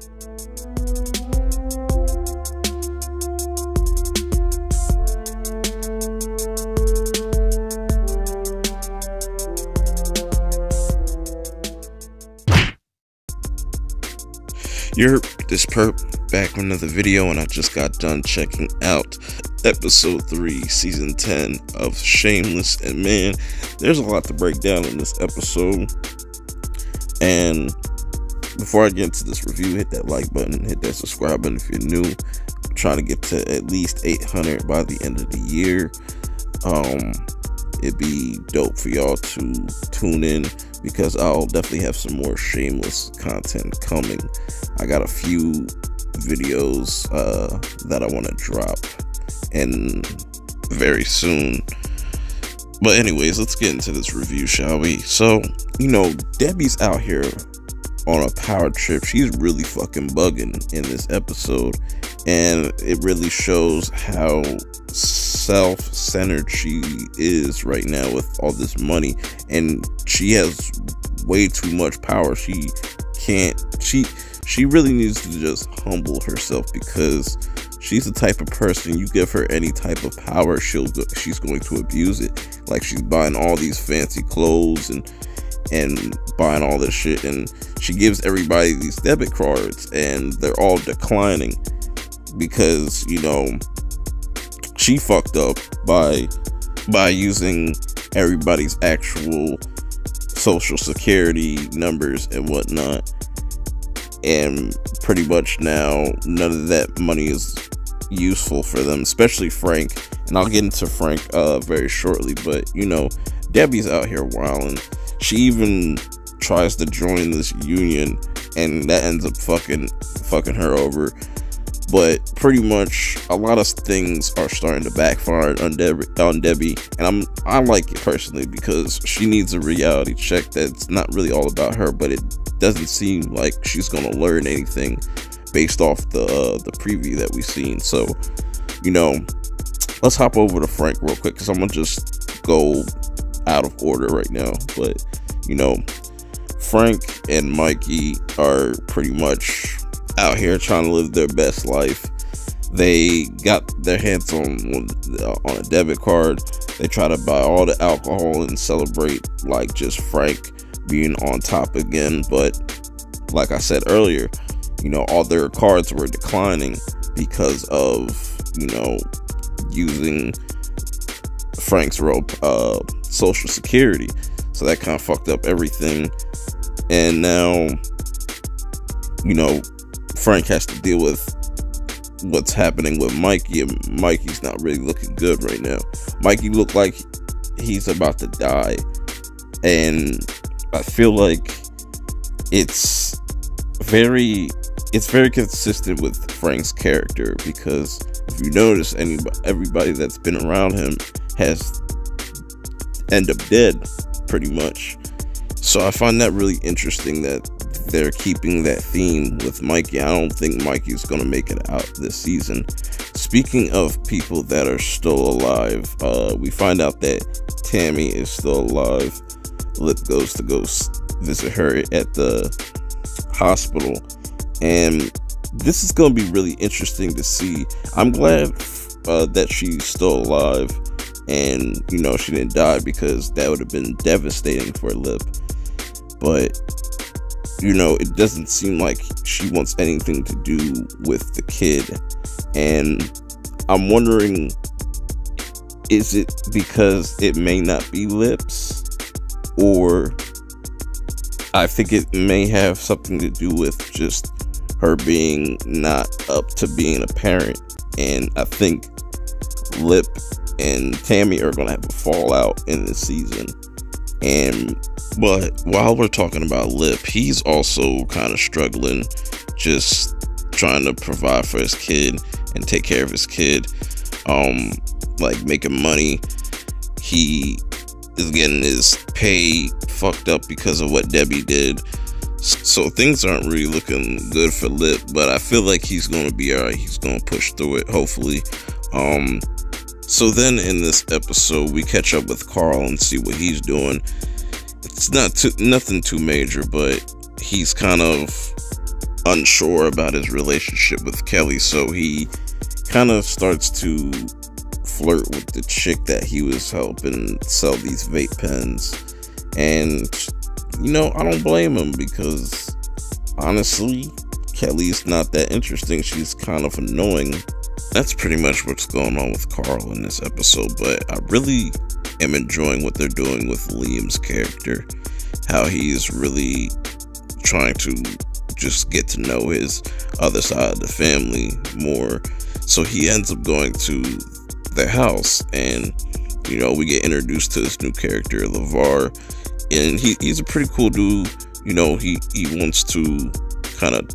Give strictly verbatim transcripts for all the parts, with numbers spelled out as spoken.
You're this perp back with another video, and I just got done checking out episode three, season ten of Shameless, and man, there's a lot to break down in this episode. And before I get into this review, hit that like button, hit that subscribe button if you're new. I'm trying to get to at least eight hundred by the end of the year. Um, it'd be dope for y'all to tune in, because I'll definitely have some more Shameless content coming. I got a few videos uh, that I want to drop and very soon. But anyways, let's get into this review, shall we? So, you know, Debbie's out here on a power trip. She's really fucking bugging in this episode, and it really shows how self-centered she is right now with all this money, and she has way too much power. She can't she she really needs to just humble herself, because she's the type of person, you give her any type of power, she'll go, she's going to abuse it. Like, she's buying all these fancy clothes and and buying all this shit, and she gives everybody these debit cards, and they're all declining because, you know, she fucked up by by using everybody's actual social security numbers and whatnot, and pretty much now none of that money is useful for them, especially Frank. And I'll get into Frank uh very shortly, but you know, Debbie's out here wilding. She even tries to join this union, and that ends up fucking fucking her over. But pretty much a lot of things are starting to backfire on Debbie, on Debbie, and I'm I like it personally, because she needs a reality check that's not really all about her, but it doesn't seem like she's gonna learn anything based off the uh, the preview that we've seen. So, you know, let's hop over to Frank real quick, because I'm gonna just go out of order right now. But you know, Frank and Mikey are pretty much out here trying to live their best life. They got their hands on on a debit card. They try to buy all the alcohol and celebrate like just Frank being on top again. But like I said earlier, you know, all their cards were declining because of, you know, using Frank's rope uh social security. So that kind of fucked up everything. And now, you know, Frank has to deal with what's happening with Mikey, and Mikey's not really looking good right now. Mikey looked like he's about to die, and I feel like it's very it's very consistent with Frank's character, because if you notice, anybody everybody that's been around him has end up dead pretty much. So I find that really interesting that they're keeping that theme with Mikey. I don't think Mikey's gonna make it out this season. Speaking of people that are still alive, uh, we find out that Tammy is still alive. Lip goes to go visit her at the hospital, and this is gonna be really interesting to see. I'm glad uh, that she's still alive, and you know, she didn't die, because that would have been devastating for Lip. But you know, it doesn't seem like she wants anything to do with the kid, and I'm wondering, is it because it may not be Lips, or I think it may have something to do with just her being not up to being a parent. And I think Lip and Tammy are gonna have a fallout in this season. And but while we're talking about Lip, he's also kind of struggling, just trying to provide for his kid and take care of his kid, um like making money. He is getting his pay fucked up because of what Debbie did, so things aren't really looking good for Lip. But I feel like he's going to be all right. He's going to push through it, hopefully. um So then in this episode, we catch up with Carl and see what he's doing. It's not too, nothing too major, but he's kind of unsure about his relationship with Kelly, so he kind of starts to flirt with the chick that he was helping sell these vape pens. And you know, I don't blame him, because honestly, Kelly's not that interesting. She's kind of annoying. That's pretty much what's going on with Carl in this episode, but I really am enjoying what they're doing with Liam's character, how he's really trying to just get to know his other side of the family more. So he ends up going to their house, and you know, we get introduced to this new character, LeVar, and he, he's a pretty cool dude. You know, he, he wants to kind of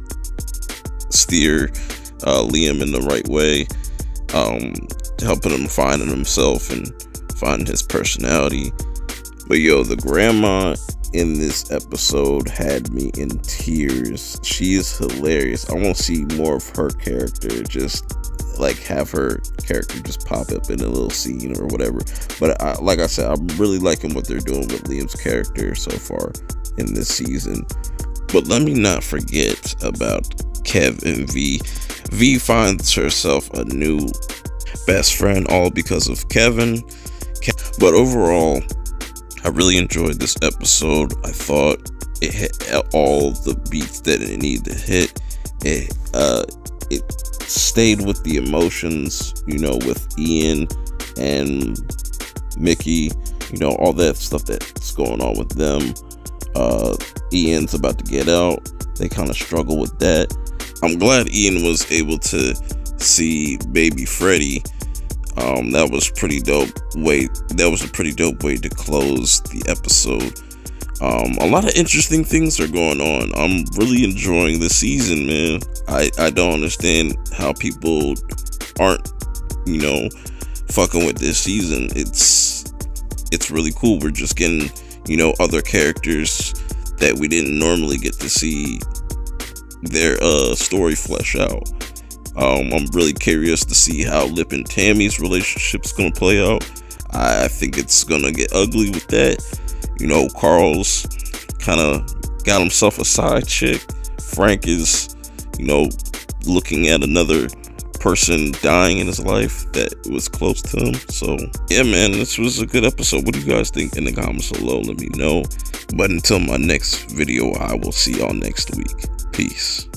steer uh, Liam in the right way, um, helping him find himself and find his personality. But yo, the grandma in this episode had me in tears. She is hilarious. I want to see more of her character, just like have her character just pop up in a little scene or whatever. But I, like I said, I'm really liking what they're doing with Liam's character so far in this season. But let me not forget about Kev and V. V finds herself a new best friend, all because of Kevin. But overall, I really enjoyed this episode. I thought it hit all the beats that it needed to hit. It uh, it stayed with the emotions, you know, with Ian and Mickey, you know, all that stuff that's going on with them. Uh, Ian's about to get out. They kind of struggle with that. I'm glad Ian was able to see baby Freddy. Um, that was pretty dope way. That was a pretty dope way to close the episode. Um, a lot of interesting things are going on. I'm really enjoying the season, man. I, I don't understand how people aren't, you know, fucking with this season. It's it's really cool. We're just getting, you know, other characters that we didn't normally get to see their uh, story flesh out. Um, I'm really curious to see how Lip and Tammy's relationship's gonna play out. I think it's gonna get ugly with that. You know, Carl's kind of got himself a side chick. Frank is, you know, looking at another person dying in his life that was close to him. So yeah, man, this was a good episode. What do you guys think in the comments below? Let me know. But until my next video, I will see y'all next week. Peace.